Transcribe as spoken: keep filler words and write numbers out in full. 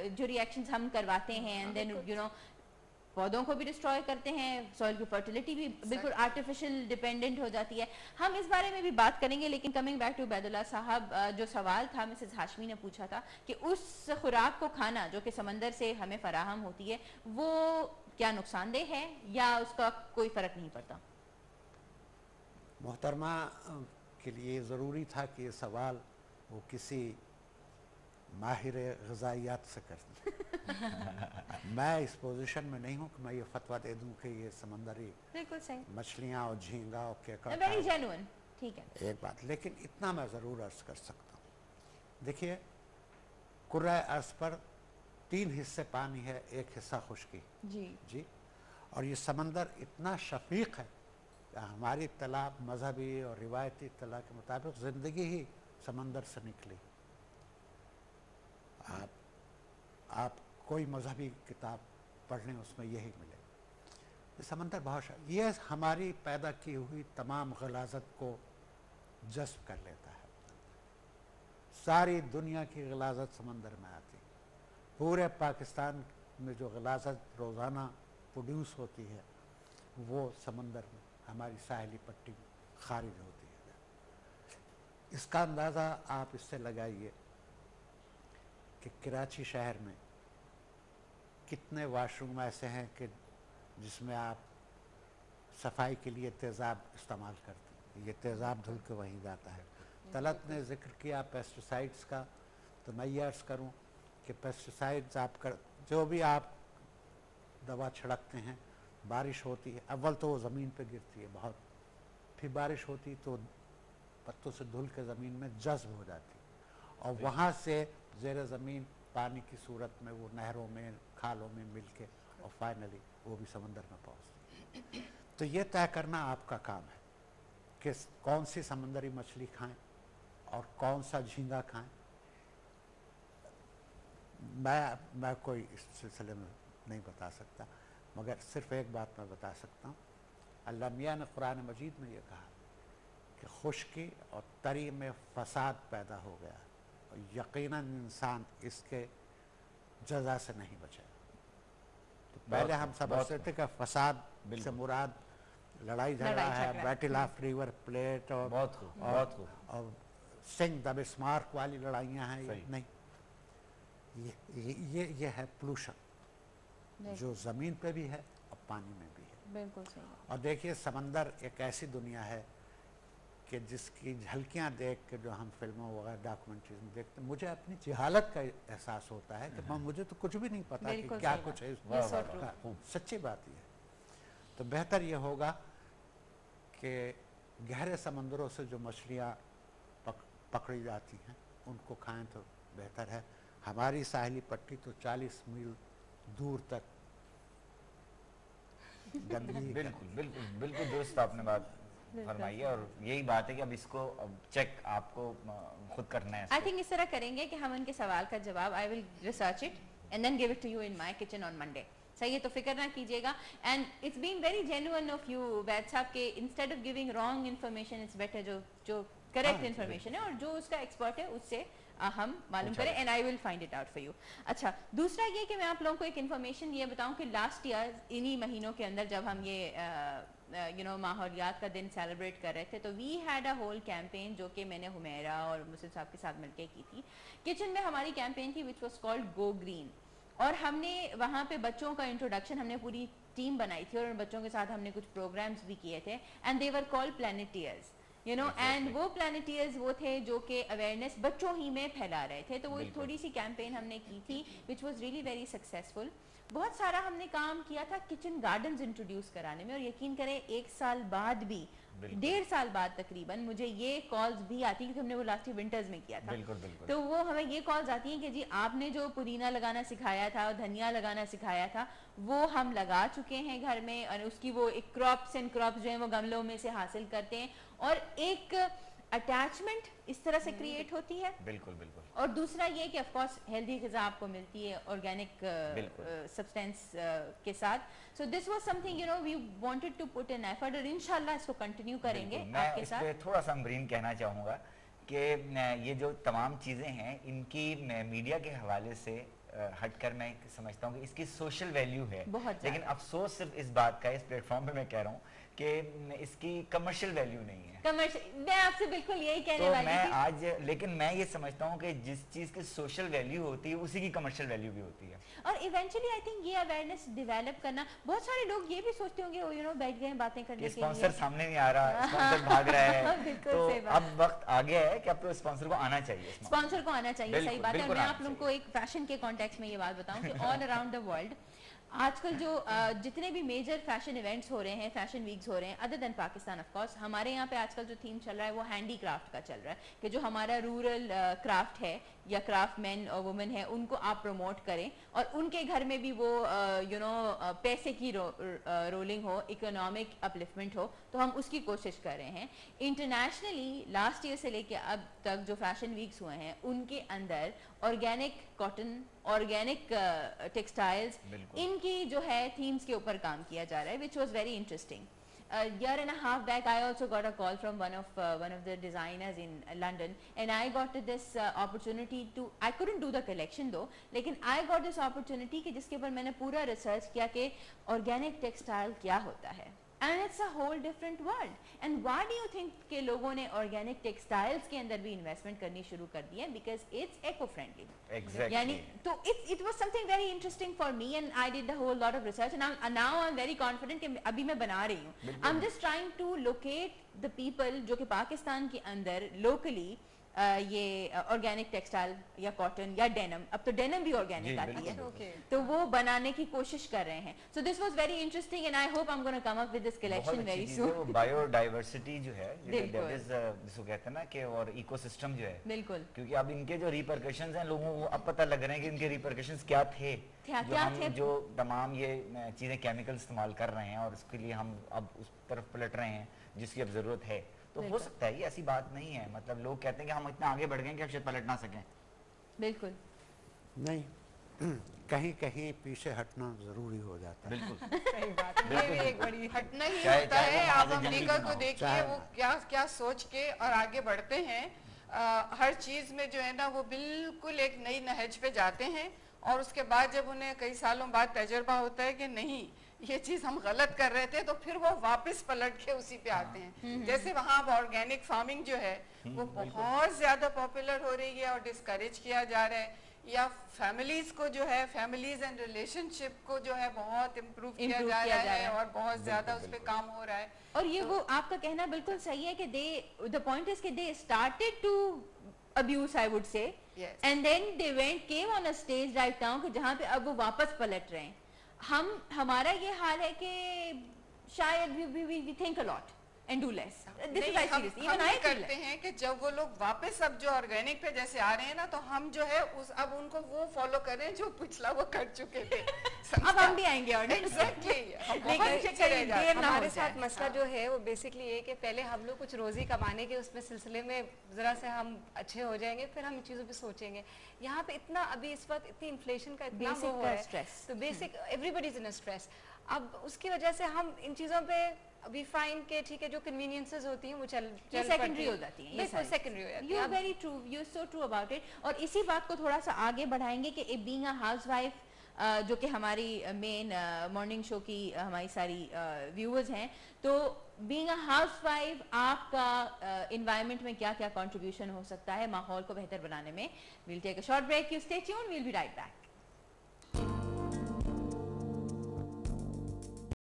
جو ریئیکشنز ہم کرواتے ہیں اینڈ دین یو نو پودوں کو بھی ڈسٹروائے کرتے ہیں, سوئل کی فرٹیلیٹی بھی بالکل آرٹیفیشل ڈیپینڈنٹ ہو جاتی ہے. ہم اس بارے میں بھی بات کریں گے, لیکن coming back to Obaidullah صاحب, جو سوال تھا مسز ہاشمی نے پوچھا تھا کہ اس خوراک کو کھانا جو کہ سمندر سے ہمیں فراہم ہوتی ہے وہ کیا نقصان دہ ہے یا اس کا کوئی فرق نہیں پڑتا؟ محترمہ کے لیے ضروری تھا کہ یہ سوال وہ کسی ماہر غذائیات سے کر دیں. میں اس پوزیشن میں نہیں ہوں کہ میں یہ فتویٰ دے دوں کہ یہ سمندری بالکل صحیح مچھلیاں اور جھینگا اور کیکڑ ویری جینوئن, ٹھیک ہے ایک بات, لیکن اتنا میں ضرور عرض کر سکتا ہوں. دیکھیے کرۂ ارض پر تین حصے پانی ہے, ایک حصہ خشکی جی جی, اور یہ سمندر اتنا شفیق ہے کہ ہماری اطلاع مذہبی اور روایتی اطلاع کے مطابق زندگی ہی سمندر سے نکلی. آپ آپ کوئی مذہبی کتاب پڑھ لیں اس میں یہی ملے. یہ سمندر بہت شا... یہ ہماری پیدا کی ہوئی تمام غلاظت کو جذب کر لیتا ہے. ساری دنیا کی غلاظت سمندر میں آتی. پورے پاکستان میں جو غلاظت روزانہ پروڈیوس ہوتی ہے وہ سمندر میں ہماری ساحلی پٹی میں خارج ہوتی ہے. اس کا اندازہ آپ اس سے لگائیے کہ کراچی شہر میں کتنے واش روم ایسے ہیں کہ جس میں آپ صفائی کے لیے تیزاب استعمال کرتے ہیں, یہ تیزاب دھل کے وہیں جاتا ہے. طلعت نے ذکر کیا پیسٹیسائڈز کا, تو میں یہ عرض کروں کہ پیسٹیسائڈز آپ کر جو بھی آپ دوا چھڑکتے ہیں, بارش ہوتی ہے اول تو وہ زمین پہ گرتی ہے بہت, پھر بارش ہوتی تو پتوں سے دھل کے زمین میں جذب ہو جاتی, اور وہاں سے زیر زمین پانی کی صورت میں وہ نہروں میں کھالوں میں مل کے اور فائنلی وہ بھی سمندر میں پہنچتی. تو یہ طے کرنا آپ کا کام ہے کہ کون سی سمندری مچھلی کھائیں اور کون سا جھینگا کھائیں. میں میں کوئی اس سلسلے میں نہیں بتا سکتا, مگر صرف ایک بات میں بتا سکتا ہوں. اللہ میاں نے قرآن مجید میں یہ کہا کہ خشکی اور تری میں فساد پیدا ہو گیا, اور یقیناً انسان اس کے جزا سے نہیں بچے. تو پہلے ہم سمجھتے تھے کہ فساد سے مراد لڑائی جھگڑا ہے, بیٹل آف ریور پلیٹ اور اور سنگ دا بسمارک والی لڑائیاں ہیں. نہیں, یہ یہ ہے پولوشن جو زمین پہ بھی ہے اور پانی میں بھی ہے. بالکل صحیح. اور دیکھیے سمندر ایک ایسی دنیا ہے کہ جس کی جھلکیاں دیکھ کے جو ہم فلموں وغیرہ ڈاکومنٹریز میں دیکھتے ہیں, مجھے اپنی جہالت کا احساس ہوتا ہے کہ مجھے تو کچھ بھی نہیں پتا کہ کیا کچھ ہے. سچی بات یہ ہے. تو بہتر یہ ہوگا کہ گہرے سمندروں سے جو مچھلیاں پکڑی جاتی ہیں ان کو کھائیں تو بہتر ہے. ہماری ساحلی پٹی تو چالیس میل دور تک گندگی. بالکل بالکل بالکل درست آپ نے بات فرمائی ہے, اور یہی بات ہے کہ اب اس کو چیک آپ کو خود کرنا ہے. آئی تھنک اس طرح کریں گے کہ ہم ان کے سوال کا جواب I will research it and then give it to you in my kitchen on Monday. صحیح ہے, تو فکر نہ کیجیے گا. And it's been very genuine of you Obaid صاحب کہ instead of giving wrong information it's better جو جو کریکٹ انفارمیشن ہے اور جو اس کا ایکسپرٹ ہے اس سے ہم معلوم کریں, and I will find it out for you. اچھا, دوسرا یہ کہ میں آپ لوگوں کو ایک انفارمیشن یہ بتاؤں کہ لاسٹ ایئر انہی مہینوں کے اندر جب ہم یہ یو نو ماحولیات کا دن سیلیبریٹ کر رہے تھے تو we had a whole campaign جو کہ میں نے حمیرہ اور مسلم صاحب کے ساتھ مل کے کی تھی. کچن میں ہماری کیمپین تھی which was called go green, اور ہم نے وہاں پہ بچوں کا انٹروڈکشن, ہم نے پوری ٹیم بنائی تھی اور ان بچوں کے ساتھ ہم نے کچھ پروگرامز بھی کیے تھے, and they were called planeteers you know and وہ پلانیٹیئرز وہ تھے جو کہ اویئرنیس بچوں ہی میں پھیلا رہے تھے. تو وہ ایک تھوڑی سی کیمپین ہم نے کی تھی which was really very successful. بہت سارا ہم نے کام کیا تھا کچن گارڈنز انٹروڈیوس کرانے میں, اور یقین کریں ایک سال بعد بھی, ڈیڑھ سال بعد تقریباً مجھے یہ کالز بھی آتی ہیں, کیونکہ ہم نے وہ لاسٹ ونٹرز میں کیا تھا. تو وہ ہمیں یہ کالز آتی ہیں کہ جی آپ نے جو پودینہ لگانا سکھایا تھا اور دھنیا لگانا سکھایا تھا وہ ہم لگا چکے ہیں گھر میں, اور اس کی وہ ایک کراپس اینڈ کراپس جو ہیں وہ گملوں میں سے حاصل کرتے ہیں, اور ایک اٹیچمنٹ اس طرح سے کریٹ ہوتی ہے. بالکل بالکل. اور دوسرا یہ کہ آف کورس ہیلدی غذا آپ کو ملتی ہے آرگینک سبسٹینس کے ساتھ. So this was something you know we wanted to put in effort, اور انشاءاللہ اس کو کنٹینیو کریں گے آپ کے ساتھ. میں اس پہ تھوڑا سا گرین کہنا چاہوں گا کہ یہ جو تمام چیزیں ہیں ان کی میڈیا کے حوالے سے ہٹ کر میں سمجھتا ہوں کہ اس کی سوشل ویلیو ہے, بہت لیکن افسوس صرف اس بات کا اس پلیٹ فارم پہ میں کہہ رہا ہوں کہ اس کی کمرشل ویلیو نہیں ہے. کمرشل میں آپ سے بالکل یہی کہنے تو والی میں تھی. آج لیکن میں یہ سمجھتا ہوں کہ جس چیز کی سوشل ویلیو ہوتی ہے اسی کی کمرشل ویلیو بھی ہوتی ہے. اور ایونچولی آئی تھنک یہ اویئرنیس ڈیولپ کرنا, بہت سارے لوگ یہ بھی سوچتے ہوں گے یو نو بیٹھ گئے ہیں باتیں کرنے کے لیے, اسپانسر سامنے نہیں آ رہا, اسپانسر بھاگ رہا ہے, تو اب وقت آ گیا ہے کہ اب تو اسپانسر کو آنا چاہیے, اسپانسر کو آنا چاہیے. صحیح بات ہے. اور میں آپ لوگوں کو ایک فیشن کے کانٹیکس میں یہ بات بتاؤں کہ آل اراؤنڈ دا ورلڈ آج کل جو جتنے بھی میجر فیشن ایونٹس ہو رہے ہیں, فیشن ویکس ہو رہے ہیں other than Pakistan of course, ہمارے یہاں پہ آج کل جو تھیم چل رہا ہے وہ ہینڈی کرافٹ کا چل رہا ہے کہ جو ہمارا رورل کرافٹ ہے یا کرافٹ مین اور وومن ہے ان کو آپ پروموٹ کریں اور ان کے گھر میں بھی وہ یو نو پیسے کی رولنگ ہو, اکنامک اپلفمنٹ ہو, تو ہم اس کی کوشش کر رہے ہیں. انٹرنیشنلی لاسٹ ایئر سے لے کے اب تک جو فیشن ویکس ہوئے ہیں ان کے اندر آرگینک کاٹن, آرگینک ٹیکسٹائلز, ان کی جو ہے تھیمز کے اوپر کام کیا جا رہا ہے, which was very interesting. A year and a half back I also got a call from one of uh, one of the designers in uh, London, and I got this uh, opportunity to, I couldn't do the collection though, lekin I got this opportunity کہ جس کے اوپر میں نے پورا research کیا کہ organic textile کیا ہوتا ہے, and it's a whole different world. And why do you think کہ لوگوں نے organic textiles کے اندر بھی investment کرنی شروع کر دی ہے, because it's eco friendly. Exactly. یعنی تو it it was something very interesting for me, and I did a whole lot of research, and I'm, and now I'm very confident کہ ابھی میں بنا رہی ہوں. I'm just trying to locate the people جو کہ پاکستان کے اندر locally یہ آرگینک ٹیکسٹائل یا کاٹن یا ڈینم, اب تو ڈینم بھی آرگینک آتی ہے, تو وہ بنانے کی کوشش کر رہے ہیں. So this was very interesting and I hope I am gonna come up with this collection very soon. Biodiversity جو ہے دیٹ از جس کو کہتے ہیں نا کہ اور ایکو سسٹم جو ہے, بالکل, کیونکہ اب ان کے جو ریپرکشنز ہیں لوگوں کو اب پتہ لگ رہے ہیں کہ ان کے ریپرکشنز کیا تھے, جو ہم جو تمام یہ چیزیں کیمیکل استعمال کر رہے ہیں اور اس کے لیے ہم اب اس طرف پلٹ رہے ہیں جس کی اب ضرورت ہے. تو ہو سکتا ہے یہ ایسی بات نہیں ہے, مطلب لوگ کہتے ہیں کہ ہم اتنا آگے بڑھ گئے کہ اب شاید پلٹ نہ سکیں. بالکل نہیں, کہیں کہیں پیچھے ہٹنا ضروری ہو جاتا ہے. بالکل صحیح بات ہے, یہ بھی ایک بڑی ہٹنا ہی ہوتا ہے. آپ امریکہ کو دیکھیے, وہ کیا کیا سوچ کے اور آگے بڑھتے ہیں, ہر چیز میں جو ہے نا وہ بالکل ایک نئی نہج پہ جاتے ہیں, اور اس کے بعد جب انہیں کئی سالوں بعد تجربہ ہوتا ہے کہ نہیں یہ چیز ہم غلط کر رہے تھے, تو پھر وہ واپس پلٹ کے اسی پہ آتے ہیں. جیسے وہاں آرگینک فارمنگ جو ہے وہ بہت زیادہ پاپولر ہو رہی ہے اور ڈسکریج کیا جا رہا ہے, یا فیملیز کو جو ہے فیملیز اینڈ ریلیشن شپ کو جو ہے بہت امپروو کیا جا رہا ہے اور بہت زیادہ اس پہ کام ہو رہا ہے. اور یہ وہ آپ کا کہنا بالکل صحیح ہے کہ دے the point is کہ they started to abuse I would say, and then they went came on a stage right now کہ جہاں پہ اب وہ واپس پلٹ رہے ہیں. ہم ہمارا یہ حال ہے کہ شاید we think a lot and do less. This is I serious. Even I کرتے ہیں کہ جب وہ لوگ واپس اب جو آرگینک پہ جیسے آ رہے ہیں نا, تو ہم جو ہے اس اب ان کو وہ فالو کر رہے ہیں جو پچھلا وہ کر چکے تھے. اب ہم بھی آئیں گے. ہمارے ساتھ مسئلہ جو ہے وہ بیسکلی یہ کہ پہلے ہم لوگ کچھ روزی کمانے کے اس میں سلسلے میں ذرا سے ہم اچھے ہو جائیں گے, پھر ہم ان چیزوں پہ سوچیں گے. یہاں پہ اتنا ابھی اس وقت اتنی انفلیشن کا اتنا وہ ہو رہا ہے, تو basic everybody is in stress. اب اس کی وجہ سے ہم ان چیزوں پہ وی فائنڈ کہ ٹھیک ہے جو کنوینئنسز ہوتی ہیں وہ چل سیکنڈری ہو جاتی ہیں, بالکل سیکنڈری ہو جاتی ہیں. You are very true, you so true about it. اور اسی بات کو تھوڑا سا آگے بڑھائیں گے کہ بینگ اے ہاؤس وائف, جو کہ ہماری مین مارننگ شو کی ہماری ساری ویورز ہیں, تو بینگ اے ہاؤس وائف آپ کا انوائرمنٹ میں کیا کیا کنٹریبیوشن ہو سکتا ہے ماحول کو بہتر بنانے میں. We'll take a short break, you stay tune, we'll be right back.